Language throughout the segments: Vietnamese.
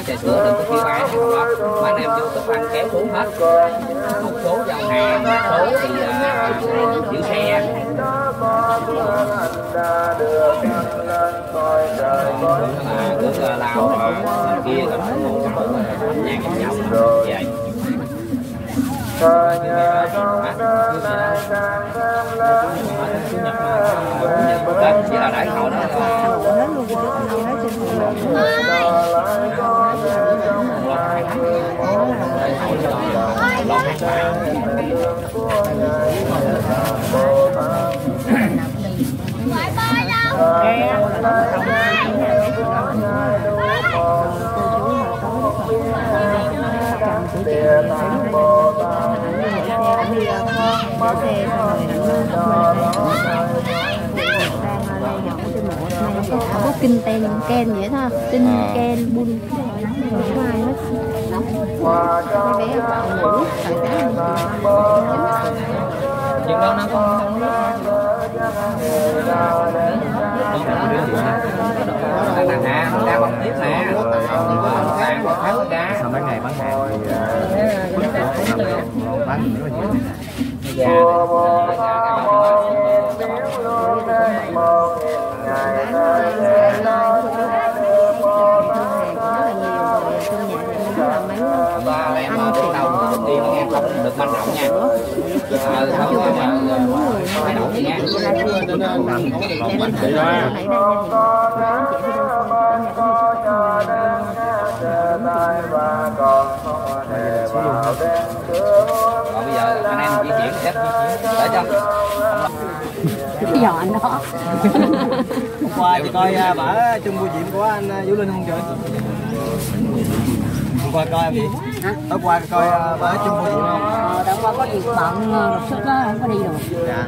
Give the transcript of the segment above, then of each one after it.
nói trà sữa đừng có kêu bán không đó, mà anh em vô thức ăn kéo xuống hết, một số giao hàng, một số thì giữ xe. Cứ lao kia rồi nhà cái nhậu vậy. Chỉ là đẩy họ đó. Có kinh tên ken vậy thôi, tinh ken bun khoai hết. Mấy bé cạo ngủ tại chuyện đó nó không nè, đang bông tiếp nè, đang bán cá, sao mấy ngày bán hàng, bán được bánh động nha. Còn bây giờ anh em di chuyển hết để cho cái giò anh đó. Hôm qua thì coi bả chung buổi diễn của anh Vũ Linh không trời? Hôm qua coi em gì? Hả? Tối qua coi bả chung buổi diễn không? Tối qua có việc bận đột xuất đó không có đi được. Dạ.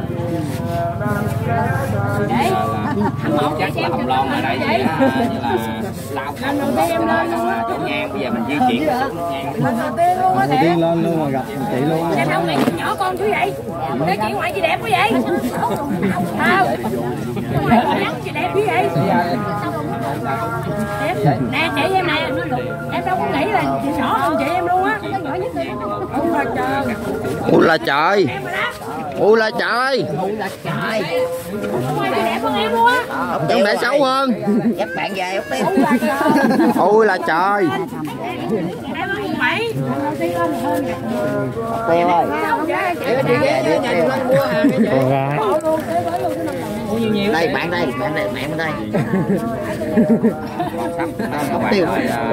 Đấy. Chắc là Hồng Loan ở đây như là lao khăn chỗ nhang, bây giờ mình di chuyển Lần đầu tiên lên luôn mà gặp chị luôn. Dạ đâu này nhỏ con chú vậy? Cái chị ngoại chị đẹp quá vậy? Sao? Ngoại chị nắng chị đẹp như vậy? Nè chị em nè, em đâu có nghĩ là chị nhỏ hơn chị em luôn á. Ui là trời. Ui là trời. Ngoại chị đẹp hơn em luôn á. Em mẹ xấu hơn. Dắt bạn về ốc tiêu. Ui là trời. Em hơn mày. Tiêu ơi. Đây bạn đây, mẹ bên đây. Ốc tiêu.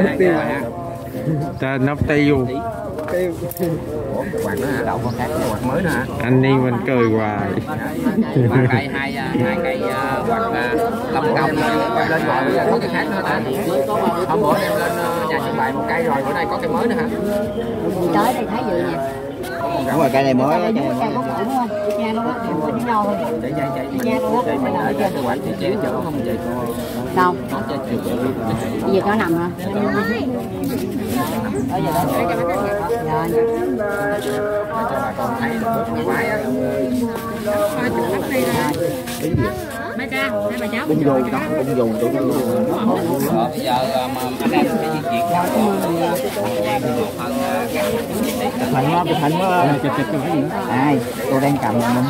Trên nóc tiêu. quạt nữa hả? Đậu con khác quạt mới nữa hả? Anh đi mình cười hoài. Quạt đây hai cây quạt lâm công lên rồi bây giờ có cái khác nữa ta. Hôm bữa em lên nhà trưng bày một cây rồi, bữa nay có cây mới nữa hả? Tới đây thấy dự nha. Đúng rồi, cây này mới. Cây có cũ đúng không? Nha luôn á, với nhau thôi. Chạy nha luôn á. Mình ở trên quạt thì chế chỗ không vậy cô. Đâu? Bây giờ có nằm hả? Bây giờ đó. Cho bà con thấy được quái á. Ba cha, hai bà cháu. Bung dùng đó, bung dùng tụi nó. Bây giờ mà anh em phải di chuyển qua Thành quá, Thành quá. Ai, tôi đang cầm mình.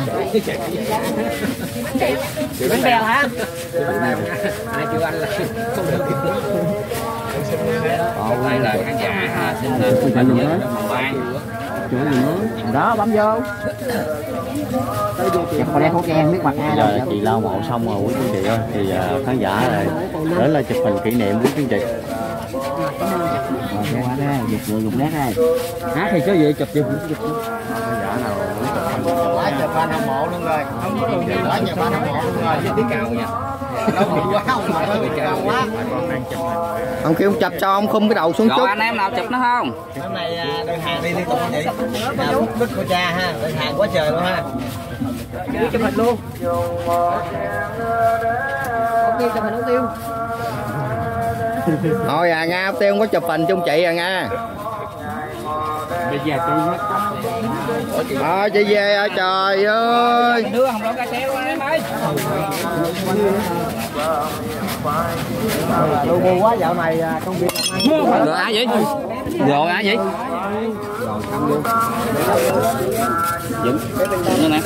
Bánh bèo hả? Ai kêu anh là không được. Còn đây là khán giả xin đó bấm vô. Còn đeo khẩu trang biết mặt ai đâu. Chị lau mộ xong rồi quý quý chị ơi, thì khán giả này đến là chụp hình kỷ niệm quý quý chị. Dùng nét đây. Hát thì có gì chụp gì cũng chụp. Khán giả nào Quá trời fan hâm mộ luôn rồi. Không có đường quá trời fan hâm mộ luôn rồi. với tí cao nha. Đâu bị quá không mà hơi bị cao quá. Ông kêu ông chụp cho ông khum cái đầu xuống chút. Rồi anh em nào chụp nó không? hôm nay đơn hàng đi liên tục vậy. Bích cô cha ha, đơn hàng quá trời luôn ha. Đi chụp hình luôn. Chụp hình ốc tiêu. Thôi à Nga, ốc tiêu không có chụp hình chung chị à Nga. Bây giờ tôi hết. Chị về à, trời ơi. Đứa không có cái xéo em ơi. Lu bu quá dạo này công việc làm ăn. Rồi ai vậy? Rồi ai vậy? Dừng. Nữa nè.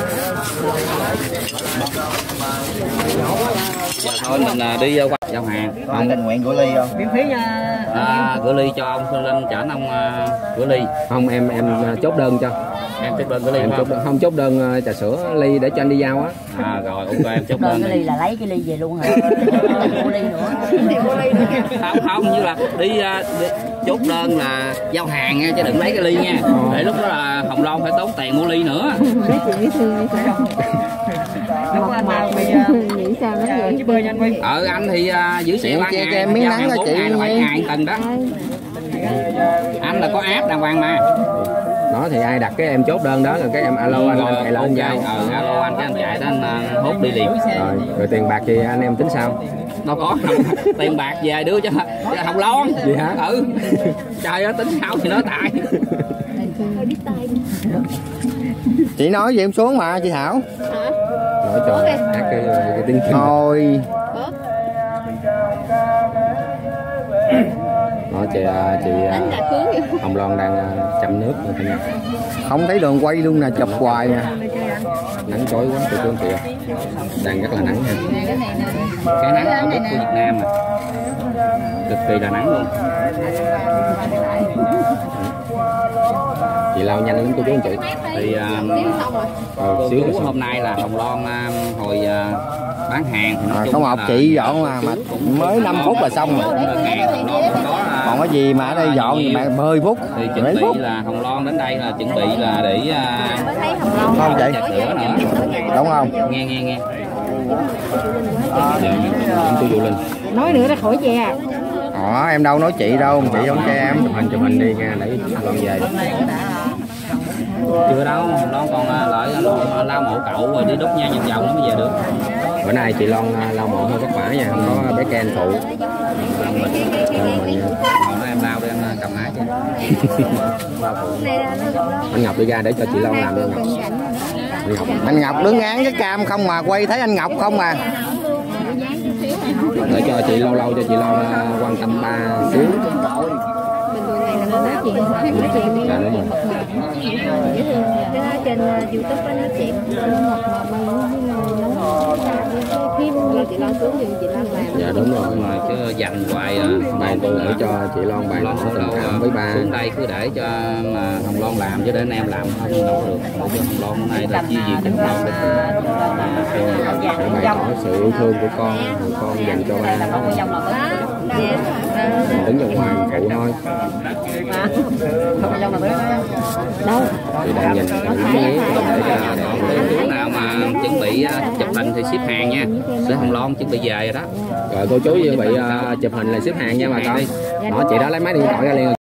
Dạ thôi mình đi qua giao hàng. Ông tình nguyện gửi ly không? Miễn phí nha. Gửi ly cho ông lên chở ông gửi ly. Không em chốt đơn cho. Em chốt đơn gửi ly em không? Không chốt đơn trà sữa ly để cho anh đi giao á. Rồi ok em chốt đơn. Cái ly là lấy cái ly về luôn hả? Mua ly nữa. Không như là đi chốt đơn là giao hàng nha chứ đừng lấy cái ly nha. Để lúc đó là Hồng Loan phải tốn tiền mua ly nữa. Mấy chị biết thương hay sao? Một mặt nghĩ sao nó vậy? Anh thì giữ xe 3 ngày, miếng nắng giao 4 ngày là 7 ngày tầng đó. Anh là có app đàng hoàng mà. Đó thì ai đặt cái em chốt đơn đó là cái em alo anh chạy lại anh giao. Alo anh cái anh chạy đó anh hốt đi liền. Rồi tiền bạc thì anh em tính sao? Đâu có tiền bạc về đưa cho Hồng Loan. Gì hả? Trời ơi tính sao thì nói tại. Chị nói gì em xuống mà chị Thảo. Nói cho hát cái tiếng Kinh. Thôi. Đó chị Hồng Loan đang chăm nước rồi nha. Không thấy đường quay luôn nè, chụp hoài nè. Nắng chói quá tụi con kìa. Đang rất là nắng ha. Cái nắng ở đất của Việt Nam mà. Cực kỳ là nắng luôn. Chị lao nhanh lắm cô chú anh chị. Thì xíu hôm nay là Hồng Loan hồi bán hàng thì không học chị dọn mà mới 5 phút là xong rồi. Còn cái gì mà ở đây dọn thì bạn 10 phút. Thì chuẩn bị là Hồng Loan đến đây là chuẩn bị là để không vậy? Đúng không? Nghe. Tôi vô lên. Nói nữa là khỏi chè. Em đâu nói chị đâu, chị không cho em. Chụp hình đi nha, để Loan về. Chưa đâu, Loan còn lại lao mộ cậu rồi đi đốt nhang vòng vòng nó mới về được. Bữa nay chị Loan lao mộ hơi vất vả nha, không có bé Ken phụ. Em lao đi em cầm ái chứ. Anh Ngọc đi ra để cho chị Loan làm luôn. Anh Ngọc đứng ngán cái cam không mà quay thấy anh Ngọc không mà. Để cho chị lâu cho chị Loan quan tâm ba xíu. Nói chuyện Dạ đúng rồi. cái trên YouTube nó nói chuyện phim như chị Loan xuống chị Loan làm. Dạ đúng rồi. Mà chứ dành hoài bài tôi để cho chị Loan bài Loan tình cảm với ba. xuống đây cứ để cho Hồng Loan làm chứ để anh em làm không đâu được. Để cho Hồng Loan hôm nay là chia gì cho Hồng Loan để bày tỏ sự yêu thương của con dành cho ba. Đứng ở ngoài phụ thôi. Đâu? Chị đang nhìn đứa nào mà chuẩn bị chụp hình thì ship hàng nha. Để Hồng Loan chuẩn bị về rồi đó. Rồi cô chú chuẩn bị chụp hình là xếp hàng nha bà con. Đó chị đó lấy máy điện thoại ra liền.